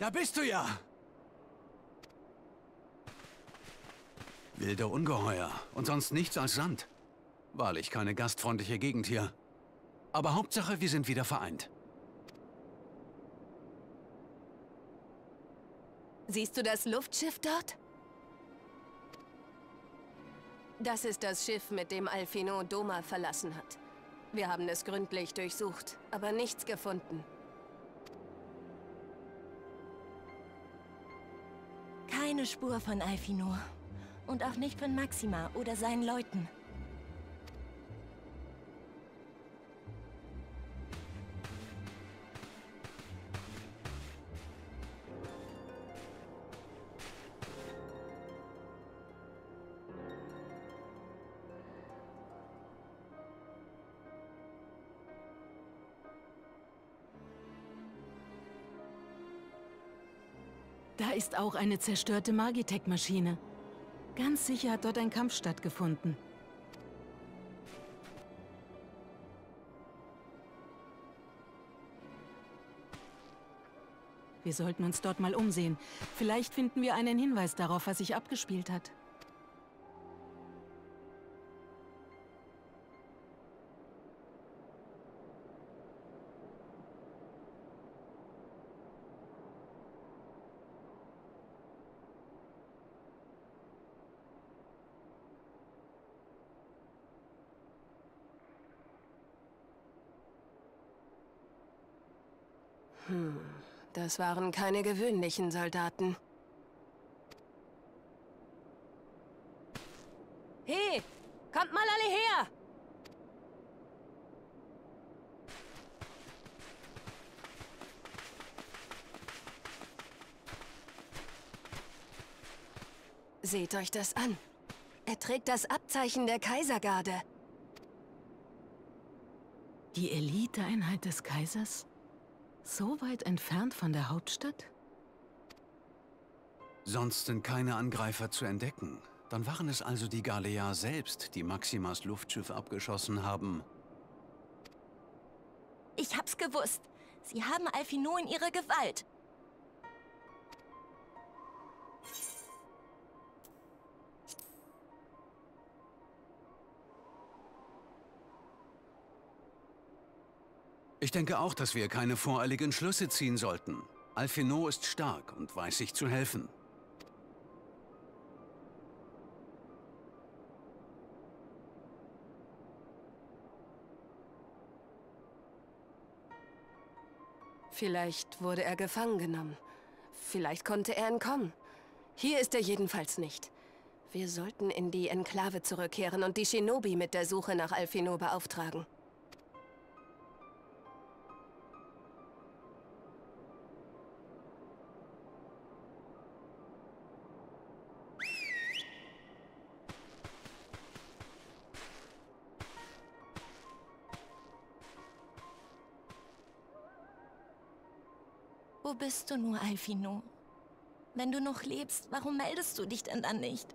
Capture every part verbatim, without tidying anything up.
Da bist du ja! Wilde Ungeheuer und sonst nichts als Sand. Wahrlich keine gastfreundliche Gegend hier. Aber Hauptsache, wir sind wieder vereint. Siehst du das Luftschiff dort? Das ist das Schiff, mit dem Alphinaud Doma verlassen hat. Wir haben es gründlich durchsucht, aber nichts gefunden. Keine Spur von Alphinaud. Und auch nicht von Maxima oder seinen Leuten. Da ist auch eine zerstörte Magitech-Maschine. Ganz sicher hat dort ein Kampf stattgefunden. Wir sollten uns dort mal umsehen. Vielleicht finden wir einen Hinweis darauf, was sich abgespielt hat. Hm, das waren keine gewöhnlichen Soldaten. Hey, kommt mal alle her! Seht euch das an. Er trägt das Abzeichen der Kaisergarde. Die Eliteeinheit des Kaisers? So weit entfernt von der Hauptstadt? Sonst sind keine Angreifer zu entdecken. Dann waren es also die Galea selbst, die Maximas Luftschiff abgeschossen haben. Ich hab's gewusst. Sie haben Alphinaud in ihrer Gewalt. Ich denke auch, dass wir keine voreiligen Schlüsse ziehen sollten. Alphinaud ist stark und weiß sich zu helfen. Vielleicht wurde er gefangen genommen. Vielleicht konnte er entkommen. Hier ist er jedenfalls nicht. Wir sollten in die Enklave zurückkehren und die Shinobi mit der Suche nach Alphinaud beauftragen. Wo bist du nur, Alphinaud? Wenn du noch lebst, warum meldest du dich denn dann nicht?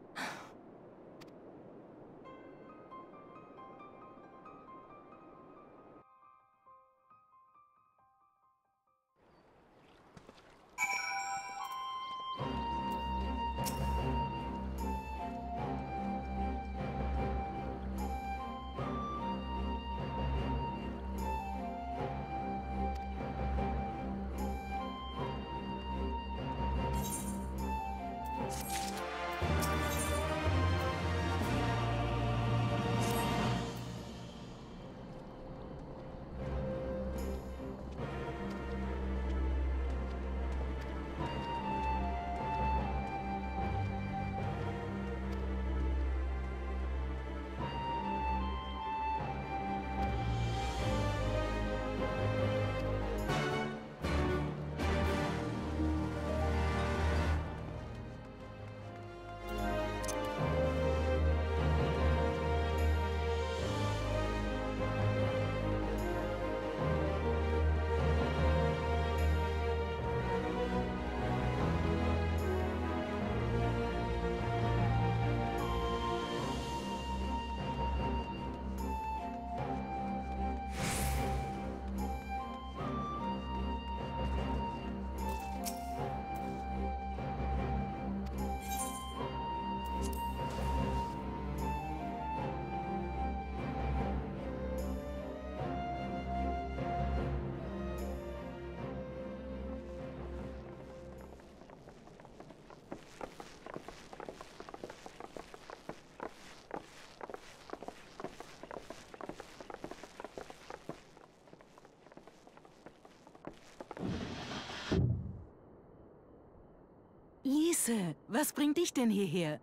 Klasse. Was bringt dich denn hierher?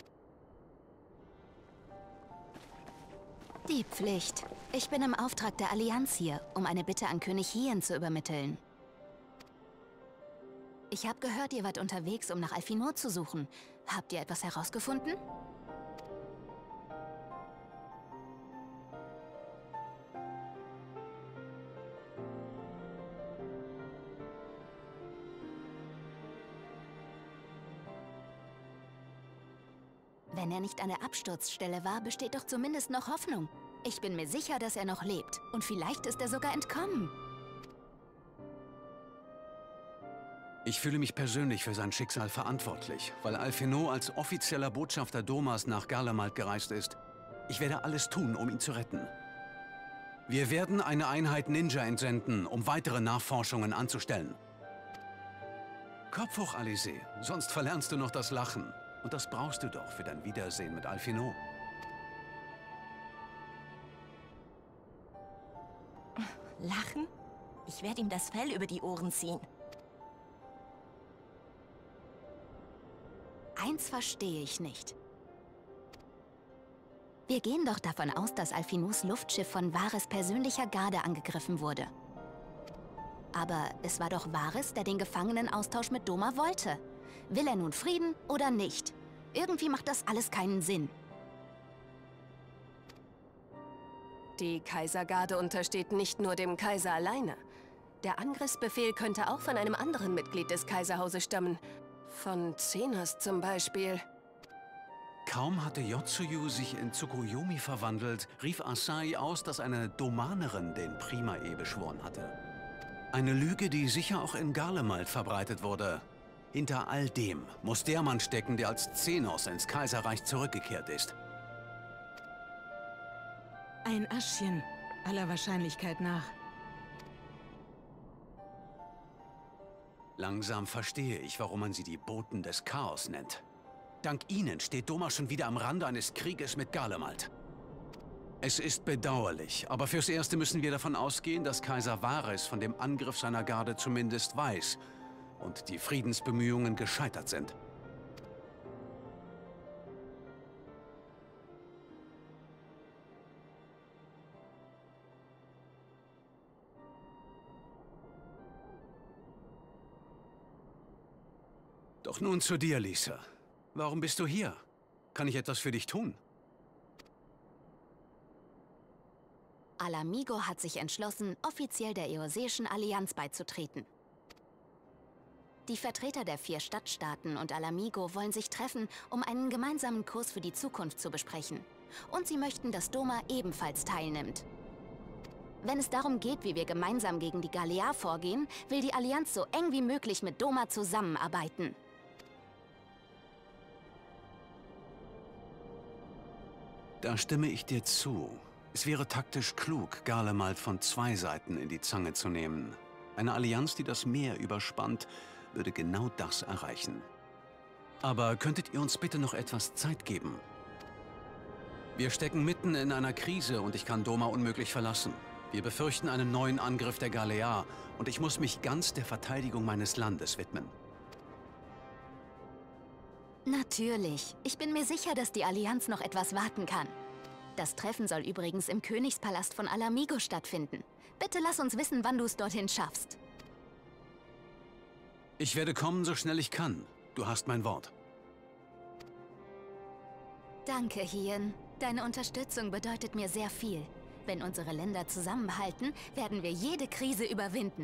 Die Pflicht. Ich bin im Auftrag der Allianz hier, um eine Bitte an König Hien zu übermitteln. Ich habe gehört, ihr wart unterwegs, um nach Alfinor zu suchen. Habt ihr etwas herausgefunden? Wenn er nicht an der Absturzstelle war, besteht doch zumindest noch Hoffnung. Ich bin mir sicher, dass er noch lebt. Und vielleicht ist er sogar entkommen. Ich fühle mich persönlich für sein Schicksal verantwortlich, weil Alphinaud als offizieller Botschafter Domas nach Garlemald gereist ist. Ich werde alles tun, um ihn zu retten. Wir werden eine Einheit Ninja entsenden, um weitere Nachforschungen anzustellen. Kopf hoch, Alizé, sonst verlernst du noch das Lachen. Und das brauchst du doch für dein Wiedersehen mit Alphinaud. Lachen? Ich werde ihm das Fell über die Ohren ziehen. Eins verstehe ich nicht. Wir gehen doch davon aus, dass Alfinous Luftschiff von Varys persönlicher Garde angegriffen wurde. Aber es war doch Varys, der den Gefangenenaustausch mit Doma wollte. Will er nun Frieden oder nicht? Irgendwie macht das alles keinen Sinn. Die Kaisergarde untersteht nicht nur dem Kaiser alleine. Der Angriffsbefehl könnte auch von einem anderen Mitglied des Kaiserhauses stammen. Von Zenos zum Beispiel. Kaum hatte Yotsuyu sich in Tsukuyomi verwandelt, rief Asai aus, dass eine Domanerin den Primae beschworen hatte. Eine Lüge, die sicher auch in Garlemald verbreitet wurde. Hinter all dem muss der Mann stecken, der als Zenos ins Kaiserreich zurückgekehrt ist. Ein Aschchen, aller Wahrscheinlichkeit nach. Langsam verstehe ich, warum man sie die Boten des Chaos nennt. Dank ihnen steht Doma schon wieder am Rande eines Krieges mit Garlemald. Es ist bedauerlich, aber fürs Erste müssen wir davon ausgehen, dass Kaiser Varys von dem Angriff seiner Garde zumindest weiß und die Friedensbemühungen gescheitert sind. Doch nun zu dir, Lisa. Warum bist du hier? Kann ich etwas für dich tun? Ala-Mhigo hat sich entschlossen, offiziell der Eoseischen Allianz beizutreten. Die Vertreter der vier Stadtstaaten und Ala-Mhigo wollen sich treffen, um einen gemeinsamen Kurs für die Zukunft zu besprechen. Und sie möchten, dass Doma ebenfalls teilnimmt. Wenn es darum geht, wie wir gemeinsam gegen die Galea vorgehen, will die Allianz so eng wie möglich mit Doma zusammenarbeiten. Da stimme ich dir zu. Es wäre taktisch klug, Garlemald von zwei Seiten in die Zange zu nehmen. Eine Allianz, die das Meer überspannt, würde genau das erreichen. Aber könntet ihr uns bitte noch etwas Zeit geben? Wir stecken mitten in einer Krise und ich kann Doma unmöglich verlassen. Wir befürchten einen neuen Angriff der Galea und ich muss mich ganz der Verteidigung meines Landes widmen. Natürlich. Ich bin mir sicher, dass die Allianz noch etwas warten kann. Das Treffen soll übrigens im Königspalast von Ala-Mhigo stattfinden. Bitte lass uns wissen, wann du es dorthin schaffst. Ich werde kommen, so schnell ich kann. Du hast mein Wort. Danke, Hien. Deine Unterstützung bedeutet mir sehr viel. Wenn unsere Länder zusammenhalten, werden wir jede Krise überwinden.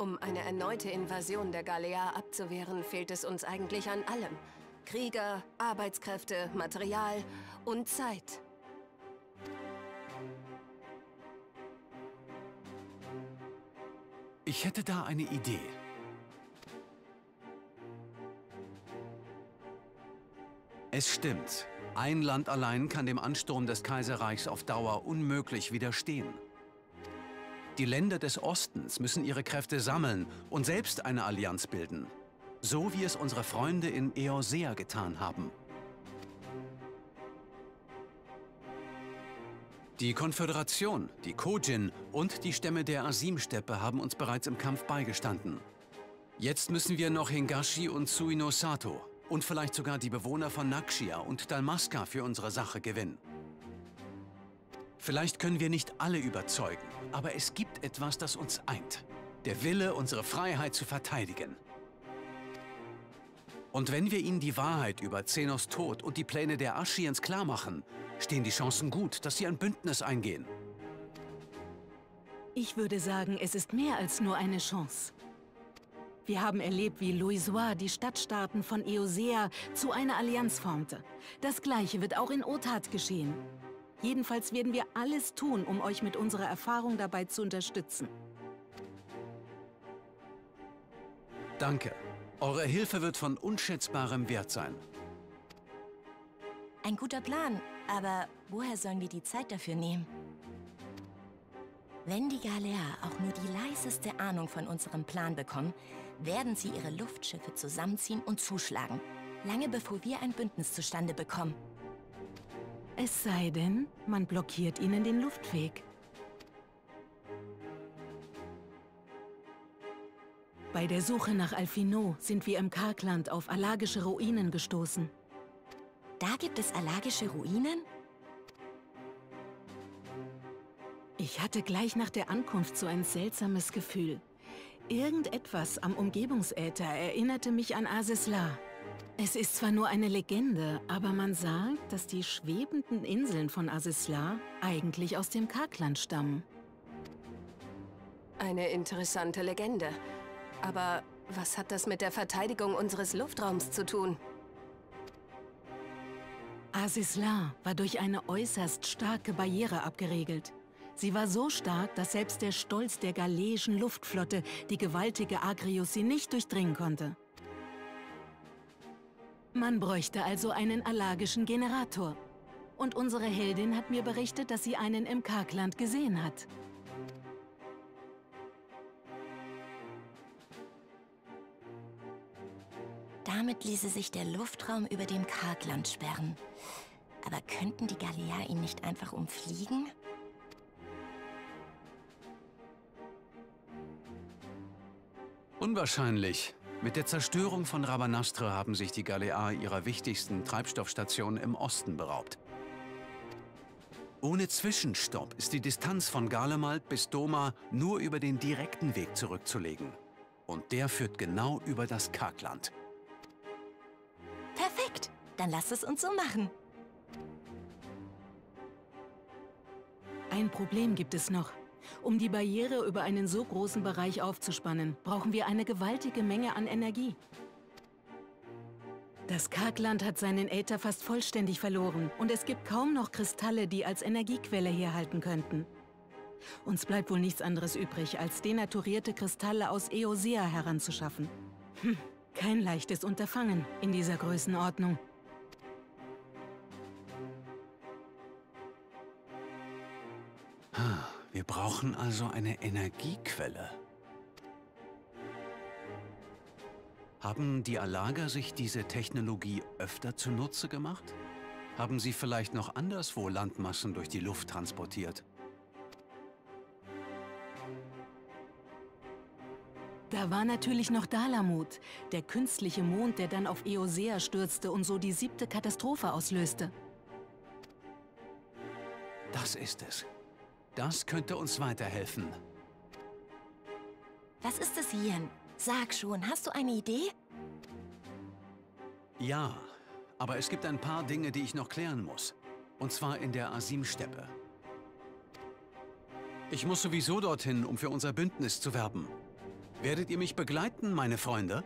Um eine erneute Invasion der Galea abzuwehren, fehlt es uns eigentlich an allem. Krieger, Arbeitskräfte, Material und Zeit. Ich hätte da eine Idee. Es stimmt. Ein Land allein kann dem Ansturm des Kaiserreichs auf Dauer unmöglich widerstehen. Die Länder des Ostens müssen ihre Kräfte sammeln und selbst eine Allianz bilden. So wie es unsere Freunde in Eorsea getan haben. Die Konföderation, die Kojin und die Stämme der Asim-Steppe haben uns bereits im Kampf beigestanden. Jetzt müssen wir noch Hingashi und Suino-Sato und vielleicht sogar die Bewohner von Naxia und Dalmasca für unsere Sache gewinnen. Vielleicht können wir nicht alle überzeugen, aber es gibt etwas, das uns eint. Der Wille, unsere Freiheit zu verteidigen. Und wenn wir ihnen die Wahrheit über Zenos Tod und die Pläne der Ashians klarmachen, stehen die Chancen gut, dass sie ein Bündnis eingehen. Ich würde sagen, es ist mehr als nur eine Chance. Wir haben erlebt, wie Louisoix die Stadtstaaten von Eorsea zu einer Allianz formte. Das Gleiche wird auch in Otat geschehen. Jedenfalls werden wir alles tun, um euch mit unserer Erfahrung dabei zu unterstützen. Danke. Eure Hilfe wird von unschätzbarem Wert sein. Ein guter Plan, aber woher sollen wir die Zeit dafür nehmen? Wenn die Galea auch nur die leiseste Ahnung von unserem Plan bekommen, werden sie ihre Luftschiffe zusammenziehen und zuschlagen. Lange bevor wir ein Bündnis zustande bekommen. Es sei denn, man blockiert ihnen den Luftweg. Bei der Suche nach Alphinaud sind wir im Karkland auf alagische Ruinen gestoßen. Da gibt es alagische Ruinen? Ich hatte gleich nach der Ankunft so ein seltsames Gefühl. Irgendetwas am Umgebungsäther erinnerte mich an Azizla. Es ist zwar nur eine Legende, aber man sagt, dass die schwebenden Inseln von Azizla eigentlich aus dem Karkland stammen. Eine interessante Legende. Aber was hat das mit der Verteidigung unseres Luftraums zu tun? Azizla war durch eine äußerst starke Barriere abgeriegelt. Sie war so stark, dass selbst der Stolz der galeischen Luftflotte, die gewaltige Agrius, sie nicht durchdringen konnte. Man bräuchte also einen alagischen Generator. Und unsere Heldin hat mir berichtet, dass sie einen im Karkland gesehen hat. Damit ließe sich der Luftraum über dem Karkland sperren. Aber könnten die Galea ihn nicht einfach umfliegen? Unwahrscheinlich. Mit der Zerstörung von Rabanastre haben sich die Galea ihrer wichtigsten Treibstoffstation im Osten beraubt. Ohne Zwischenstopp ist die Distanz von Garlemald bis Doma nur über den direkten Weg zurückzulegen. Und der führt genau über das Karkland. Perfekt! Dann lasst es uns so machen. Ein Problem gibt es noch. Um die Barriere über einen so großen Bereich aufzuspannen, brauchen wir eine gewaltige Menge an Energie. Das Karkland hat seinen Äther fast vollständig verloren und es gibt kaum noch Kristalle, die als Energiequelle herhalten könnten. Uns bleibt wohl nichts anderes übrig, als denaturierte Kristalle aus Eorsea heranzuschaffen. Hm, kein leichtes Unterfangen in dieser Größenordnung. Wir brauchen also eine Energiequelle. Haben die Alager sich diese Technologie öfter zunutze gemacht? Haben sie vielleicht noch anderswo Landmassen durch die Luft transportiert? Da war natürlich noch Dalamut, der künstliche Mond, der dann auf Eorsea stürzte und so die siebte Katastrophe auslöste. Das ist es. Das könnte uns weiterhelfen. Was ist es, Ian? Sag schon, hast du eine Idee? Ja, aber es gibt ein paar Dinge, die ich noch klären muss. Und zwar in der Asim-Steppe. Ich muss sowieso dorthin, um für unser Bündnis zu werben. Werdet ihr mich begleiten, meine Freunde?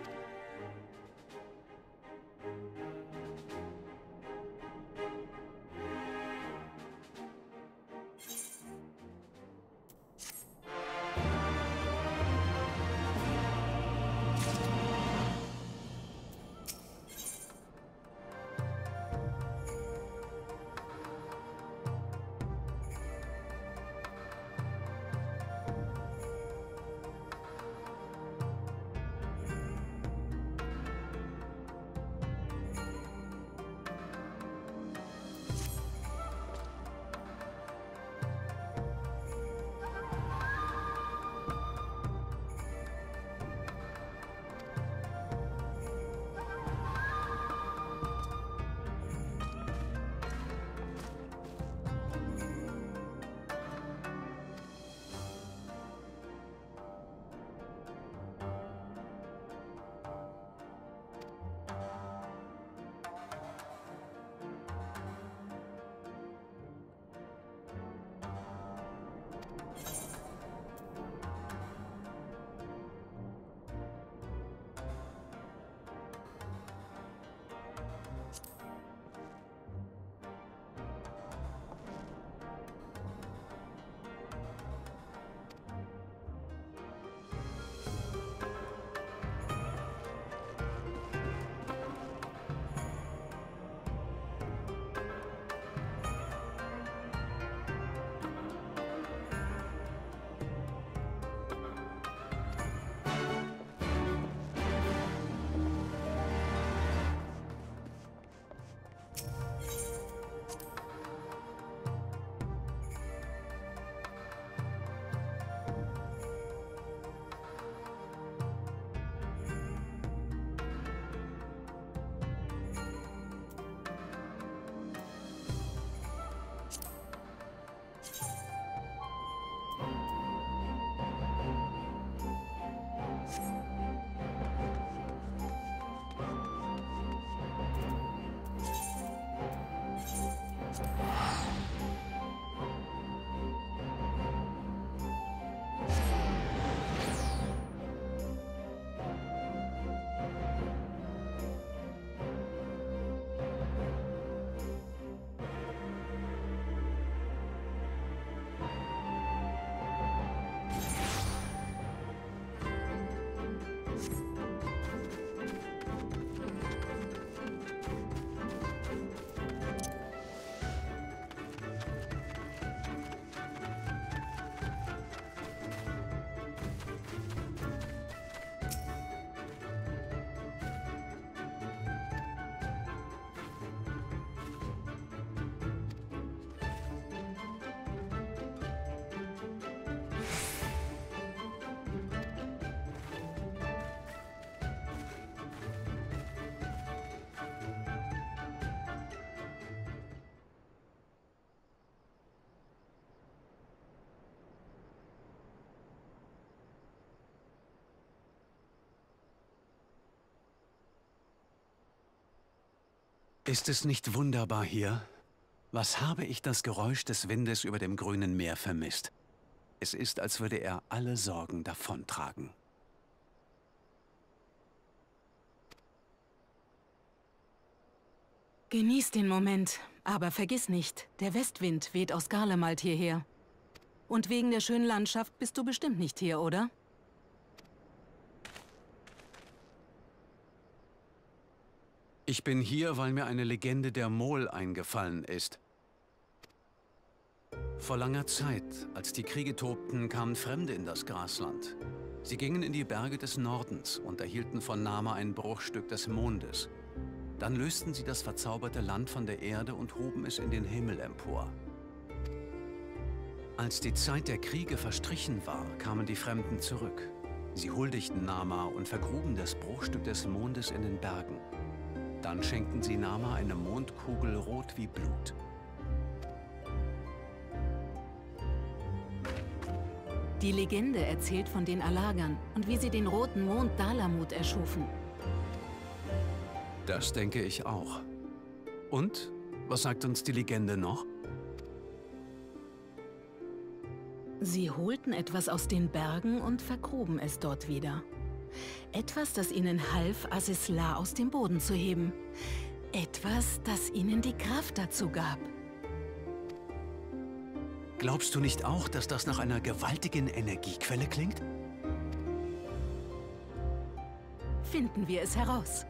Ist es nicht wunderbar hier? Was habe ich das Geräusch des Windes über dem grünen Meer vermisst? Es ist, als würde er alle Sorgen davontragen. Genieß den Moment, aber vergiss nicht, der Westwind weht aus Garlemald hierher. Und wegen der schönen Landschaft bist du bestimmt nicht hier, oder? Ich bin hier, weil mir eine Legende der Mol eingefallen ist. Vor langer Zeit, als die Kriege tobten, kamen Fremde in das Grasland. Sie gingen in die Berge des Nordens und erhielten von Nama ein Bruchstück des Mondes. Dann lösten sie das verzauberte Land von der Erde und hoben es in den Himmel empor. Als die Zeit der Kriege verstrichen war, kamen die Fremden zurück. Sie huldigten Nama und vergruben das Bruchstück des Mondes in den Bergen. Dann schenkten sie Nama eine Mondkugel rot wie Blut. Die Legende erzählt von den Alagern und wie sie den roten Mond Dalamut erschufen. Das denke ich auch. Und? Was sagt uns die Legende noch? Sie holten etwas aus den Bergen und vergruben es dort wieder. Etwas, das ihnen half, Azizla aus dem Boden zu heben. Etwas, das ihnen die Kraft dazu gab. Glaubst du nicht auch, dass das nach einer gewaltigen Energiequelle klingt? Finden wir es heraus.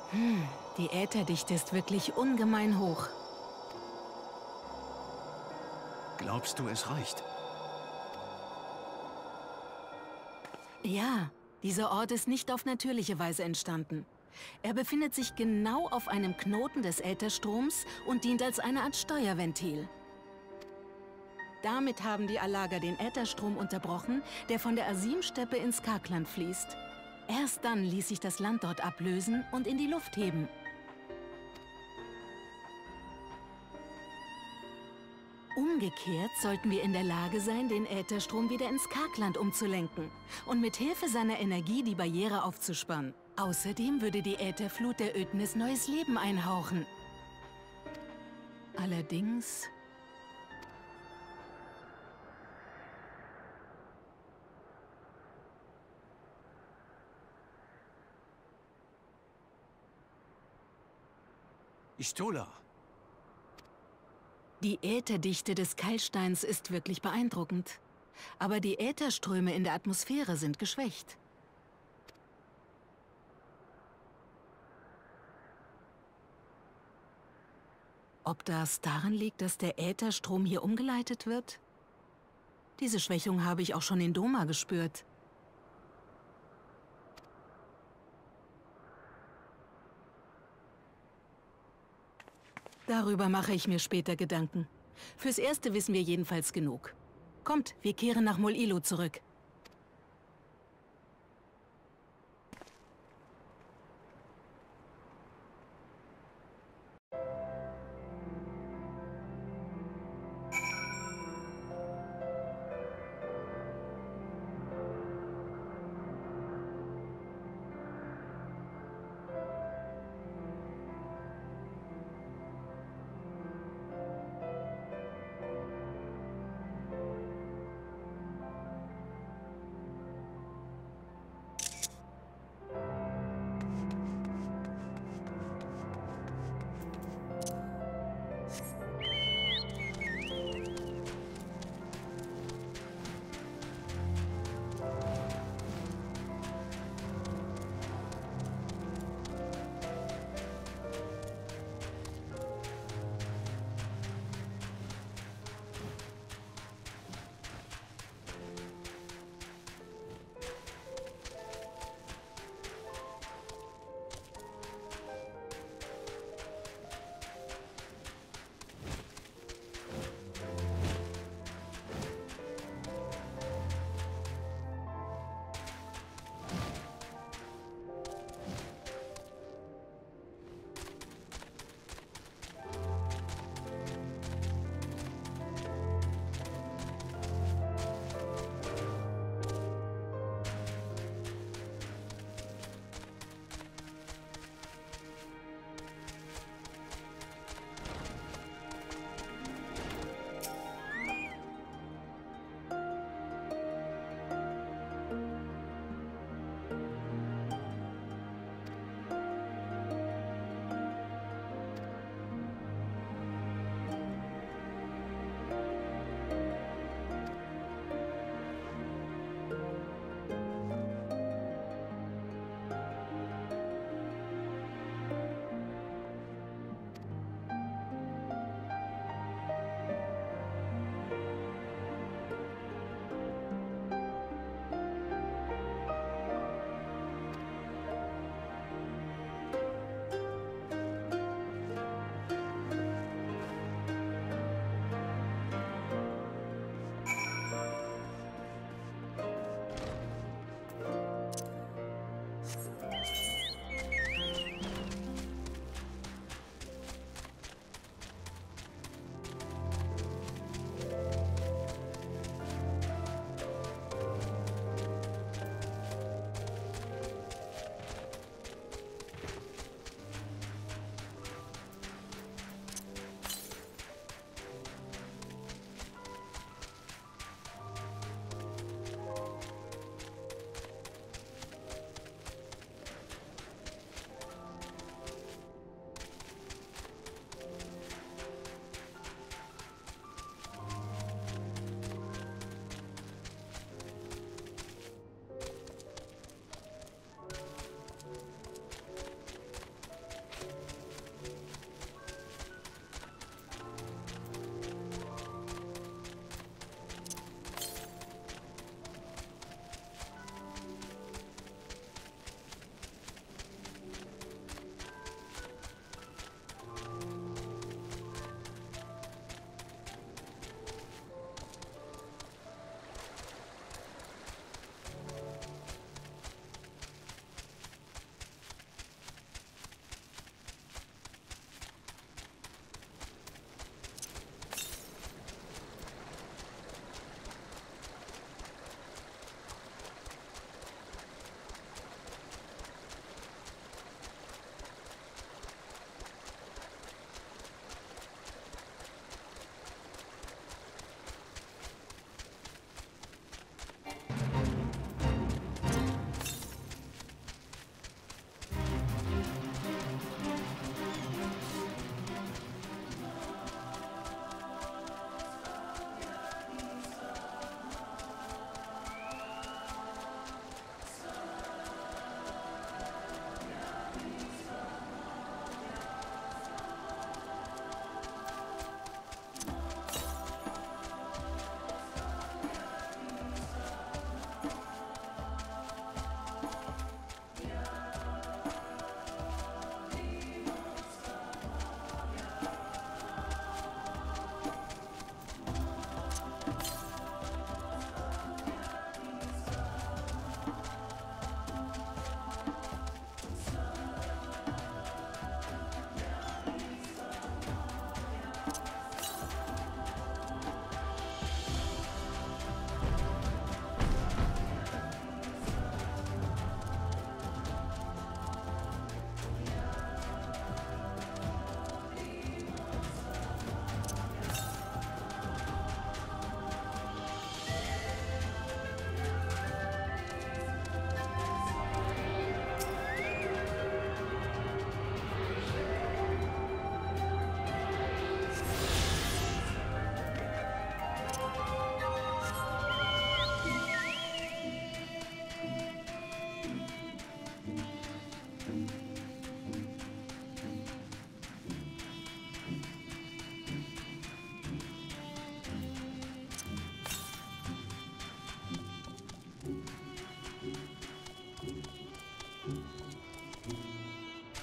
Hm, die Ätherdichte ist wirklich ungemein hoch. Glaubst du, es reicht? Ja, dieser Ort ist nicht auf natürliche Weise entstanden. Er befindet sich genau auf einem Knoten des Ätherstroms und dient als eine Art Steuerventil. Damit haben die Alaga den Ätherstrom unterbrochen, der von der Asim-Steppe ins Karkland fließt. Erst dann ließ sich das Land dort ablösen und in die Luft heben. Umgekehrt sollten wir in der Lage sein, den Ätherstrom wieder ins Karkland umzulenken und mit Hilfe seiner Energie die Barriere aufzuspannen. Außerdem würde die Ätherflut der Ödnis neues Leben einhauchen. Allerdings... Y'shtola! Die Ätherdichte des Keilsteins ist wirklich beeindruckend. Aber die Ätherströme in der Atmosphäre sind geschwächt. Ob das daran liegt, dass der Ätherstrom hier umgeleitet wird? Diese Schwächung habe ich auch schon in Doma gespürt. Darüber mache ich mir später Gedanken. Fürs Erste wissen wir jedenfalls genug. Kommt, wir kehren nach Mol Ilo zurück.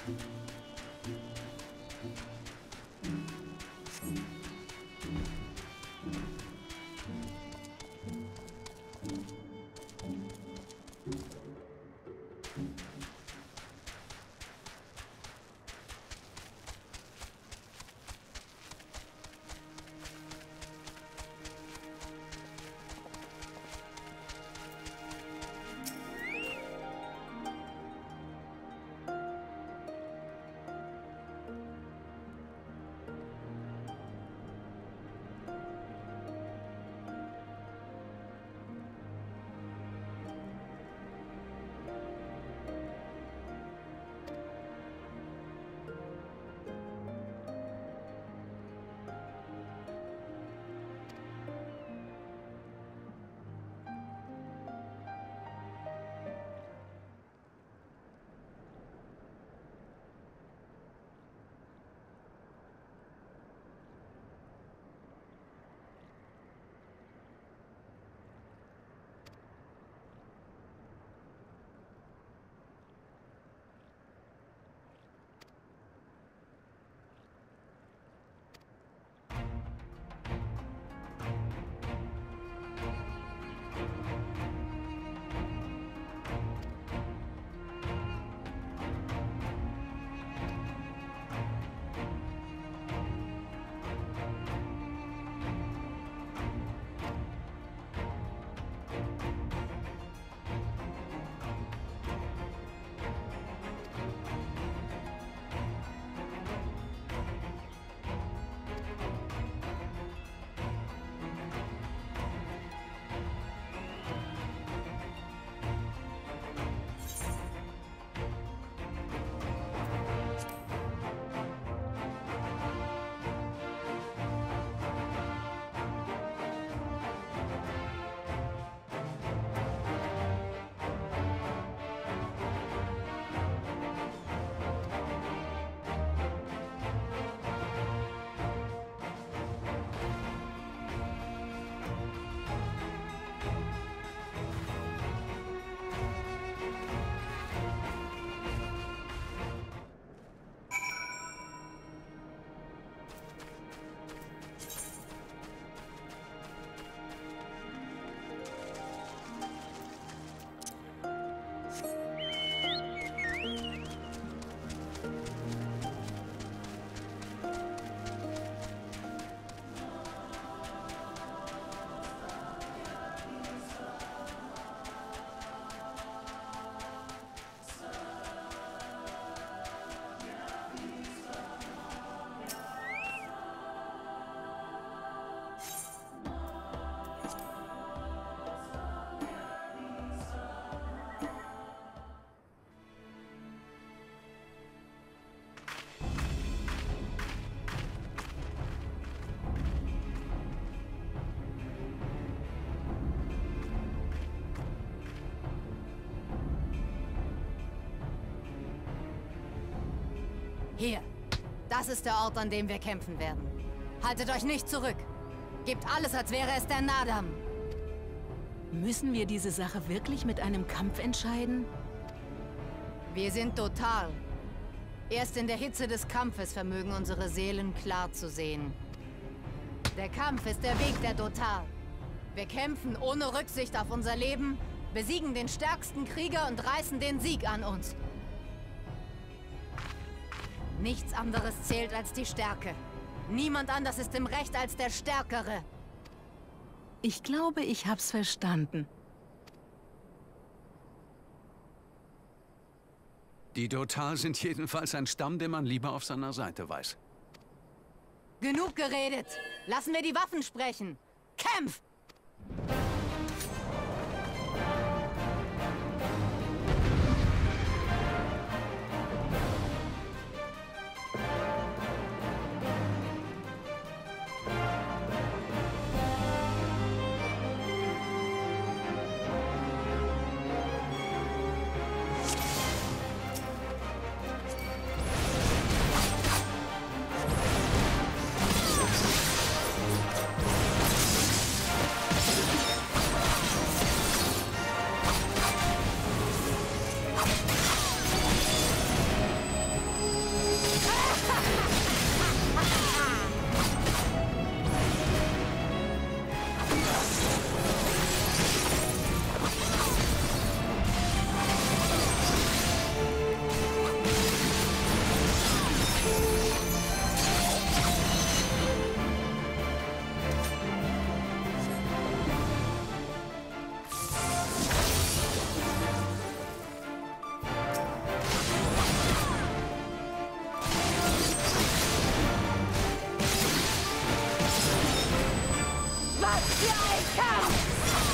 Hier. Das ist der Ort, an dem wir kämpfen werden. Haltet euch nicht zurück. Gebt alles, als wäre es der Naadam. Müssen wir diese Sache wirklich mit einem Kampf entscheiden? Wir sind total. Erst in der Hitze des Kampfes vermögen unsere Seelen klar zu sehen. Der Kampf ist der Weg der Dotar. Wir kämpfen ohne Rücksicht auf unser Leben, besiegen den stärksten Krieger und reißen den Sieg an uns. Nichts anderes zählt als die Stärke. Niemand anders ist im Recht als der Stärkere. Ich glaube, ich hab's verstanden. Die Dotar sind jedenfalls ein Stamm, den man lieber auf seiner Seite weiß. Genug geredet! Lassen wir die Waffen sprechen! Kämpf! für ein Kampf!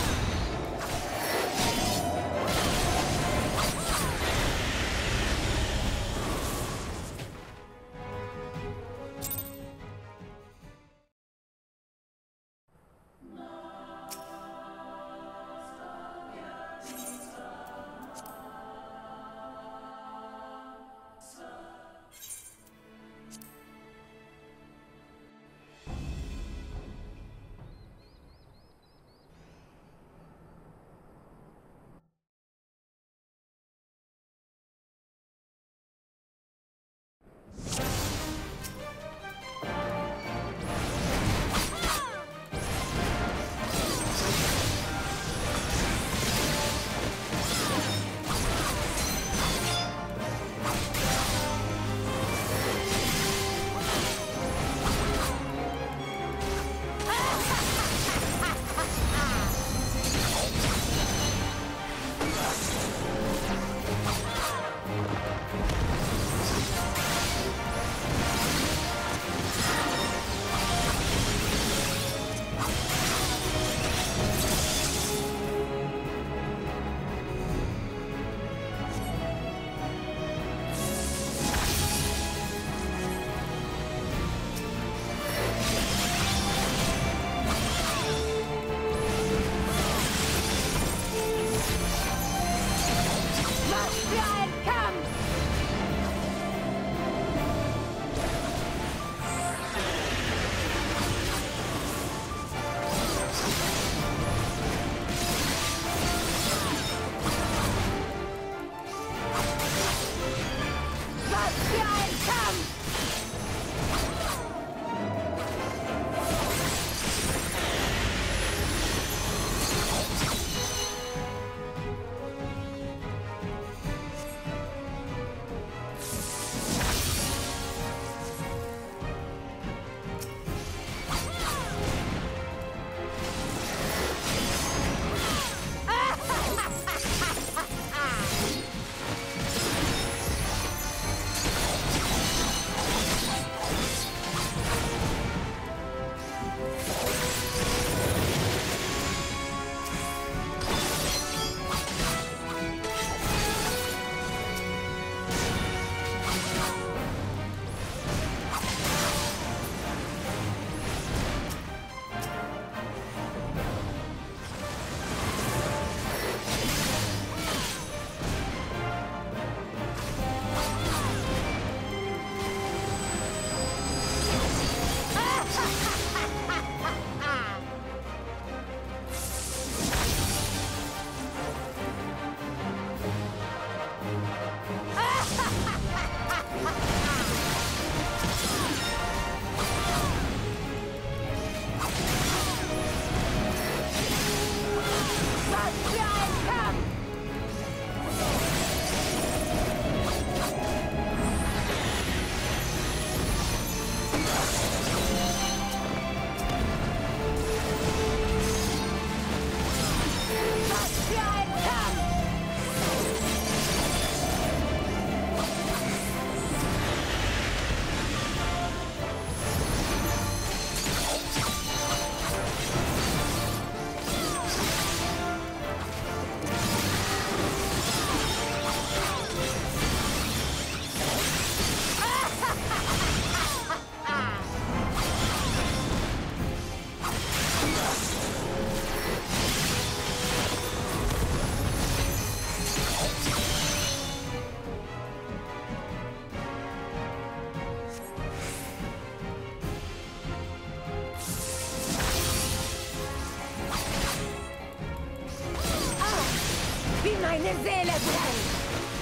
meine Seele brennt!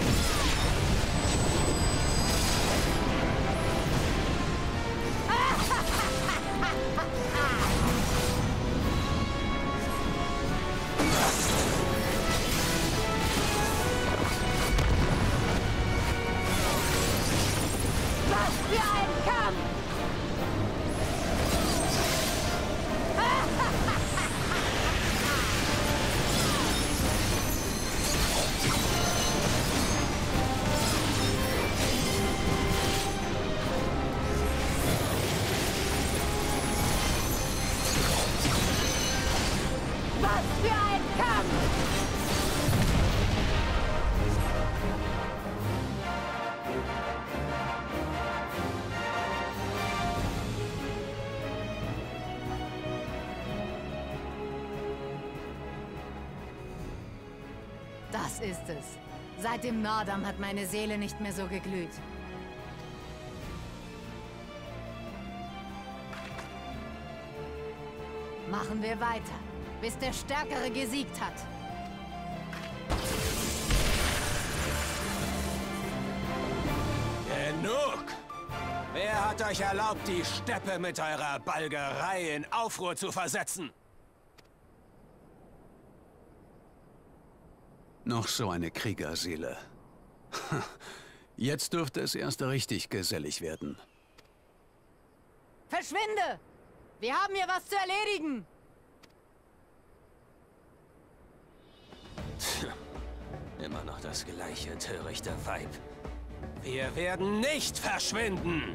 Was für ein Kampf! Das ist es. Seit dem Nordam hat meine Seele nicht mehr so geglüht. Machen wir weiter, bis der Stärkere gesiegt hat. Genug! Wer hat euch erlaubt, die Steppe mit eurer Balgerei in Aufruhr zu versetzen? Noch so eine Kriegerseele. Jetzt dürfte es erst richtig gesellig werden. Verschwinde! Wir haben hier was zu erledigen! Immer noch das gleiche törichte Weib. Wir werden nicht verschwinden!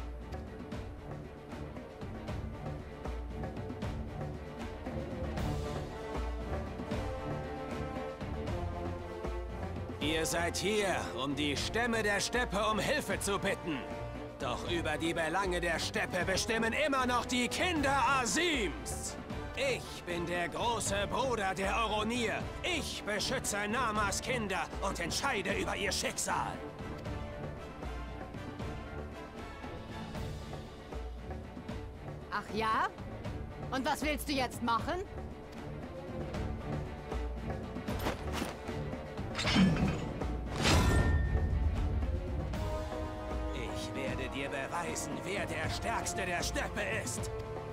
Ihr seid hier, um die Stämme der Steppe um Hilfe zu bitten. Doch über die Belange der Steppe bestimmen immer noch die Kinder Asims. Ich bin der große Bruder der Oronir. Ich beschütze Namas Kinder und entscheide über ihr Schicksal. Ach ja? Und was willst du jetzt machen? Ich werde dir beweisen, wer der Stärkste der Steppe ist.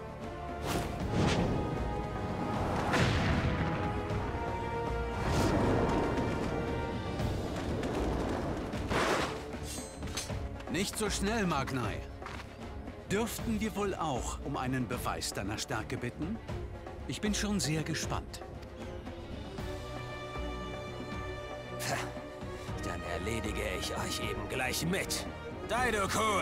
Nicht so schnell, Magnai. Dürften wir wohl auch um einen Beweis deiner Stärke bitten? Ich bin schon sehr gespannt. Dann erledige ich euch eben gleich mit. Daidokul!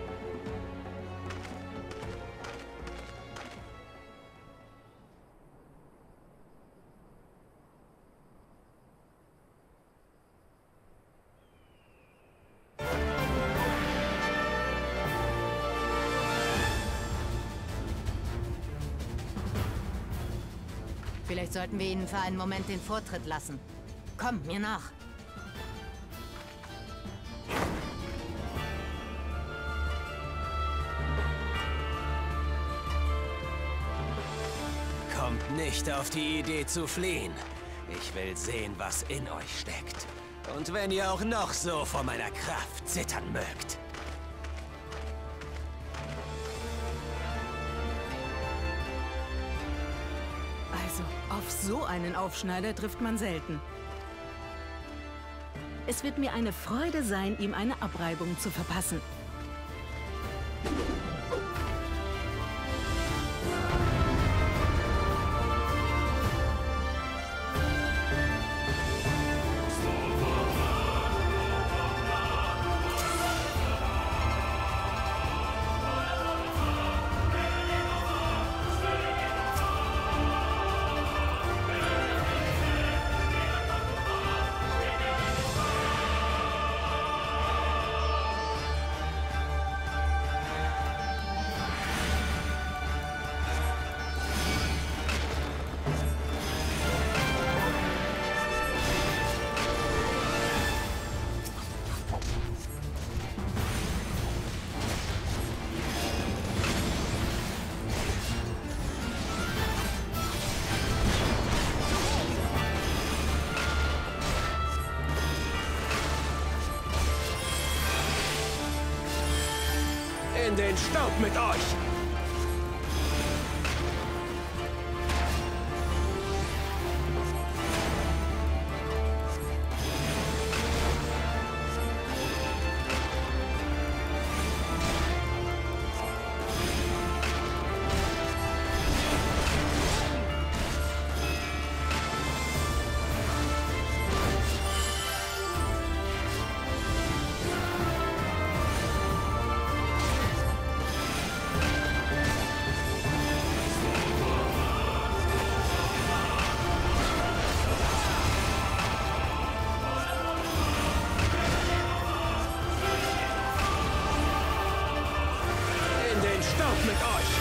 Vielleicht sollten wir ihnen für einen Moment den Vortritt lassen. Komm, mir nach. Kommt nicht auf die Idee zu fliehen. Ich will sehen, was in euch steckt. Und wenn ihr auch noch so vor meiner Kraft zittern mögt. Also, auf so einen Aufschneider trifft man selten. Es wird mir eine Freude sein, ihm eine Abreibung zu verpassen. In den Staub mit euch! Staub mit euch!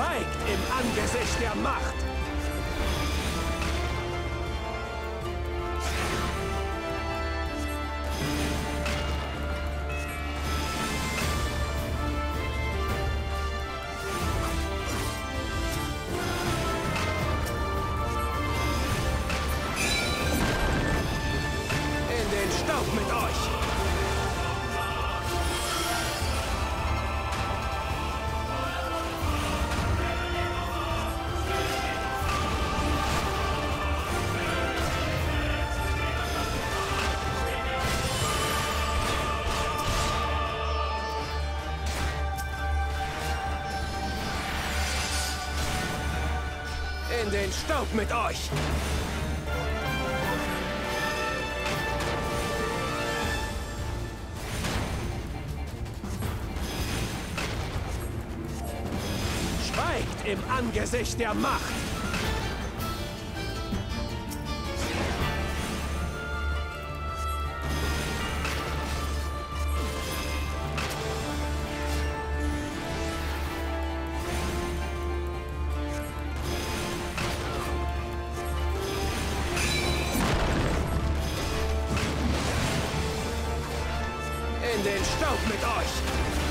Schweigt im Angesicht der Macht! Staub mit euch! In den Staub mit euch! Im Angesicht der Macht! In den Staub mit euch!